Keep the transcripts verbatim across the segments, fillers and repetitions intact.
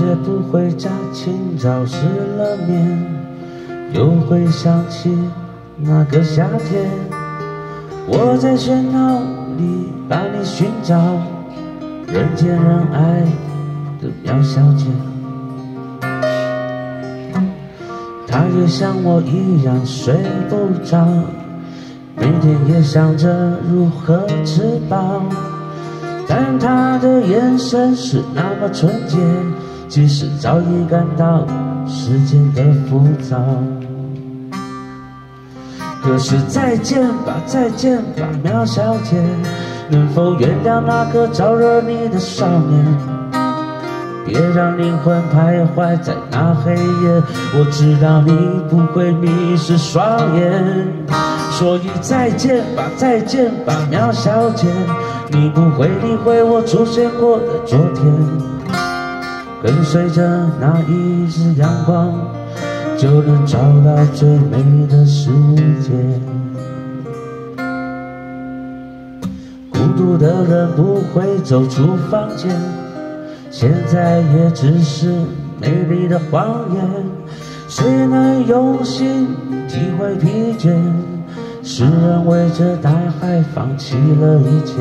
姐不回家，清早失了眠，又会想起那个夏天。我在喧闹里把你寻找，人见人爱的苗小姐。她也像我一样睡不着，每天也想着如何吃饱，但她的眼神是那么纯洁，即使早已感到世间的浮躁。可是再见吧，再见吧，苗小姐，能否原谅那个招惹你的少年？别让灵魂徘徊在那黑夜，我知道你不会迷失双眼，所以再见吧，再见吧，苗小姐，你不会理会我出现过的昨天，跟随着那一丝阳光，就能找到最美的世界。孤独的人不会走出房间，现在也只是美丽的谎言。谁能用心体会疲倦？诗人为着大海放弃了一切。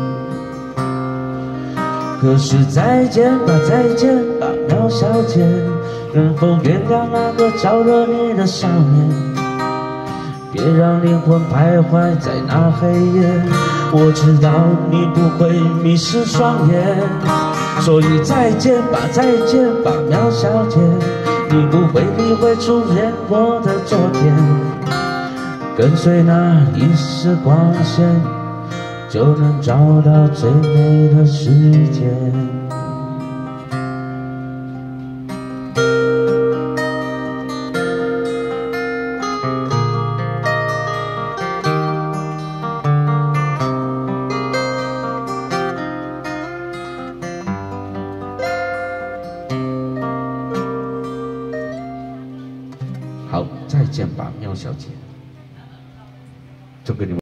可是再见吧，再见吧，苗小姐，能否原谅那个招惹你的少年？别让灵魂徘徊在那黑夜，我知道你不会迷失双眼，所以再见吧，再见吧，苗小姐，你不会理会出现过的昨天，跟随那一丝光线，就能找到最美的世界。好，再见吧，苗小姐，就给你们。